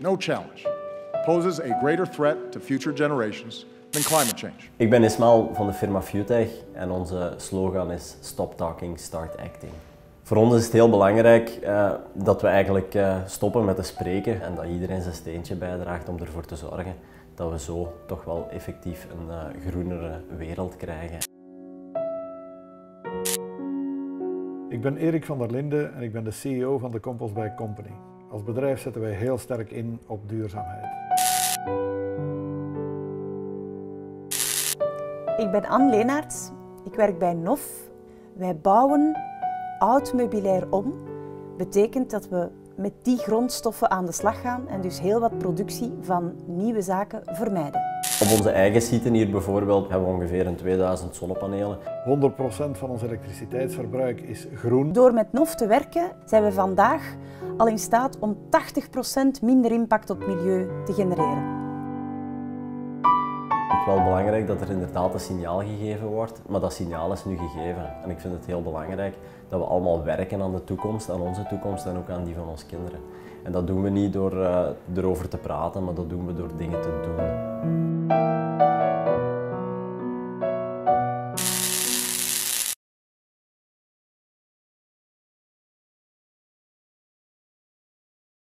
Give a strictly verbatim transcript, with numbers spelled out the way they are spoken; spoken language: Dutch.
no challenge poses a greater threat to future generations than climate change. Ik ben Ismael van de firma Futech en onze slogan is Stop Talking, Start Acting. Voor ons is het heel belangrijk uh, dat we eigenlijk uh, stoppen met te spreken en dat iedereen zijn steentje bijdraagt om ervoor te zorgen dat we zo toch wel effectief een uh, groenere wereld krijgen. Ik ben Erik van der Linden en ik ben de C E O van de Compostbag Company. Als bedrijf zetten wij heel sterk in op duurzaamheid. Ik ben Anne Leenaerts, ik werk bij N O F. Wij bouwen oud meubilair om. Betekent dat we met die grondstoffen aan de slag gaan en dus heel wat productie van nieuwe zaken vermijden. Op onze eigen site hier bijvoorbeeld hebben we ongeveer een tweeduizend zonnepanelen. honderd procent van ons elektriciteitsverbruik is groen. Door met N O F te werken zijn we vandaag al in staat om tachtig procent minder impact op het milieu te genereren. Het is wel belangrijk dat er inderdaad een signaal gegeven wordt, maar dat signaal is nu gegeven. En ik vind het heel belangrijk dat we allemaal werken aan de toekomst, aan onze toekomst en ook aan die van onze kinderen. En dat doen we niet door uh, erover te praten, maar dat doen we door dingen te doen.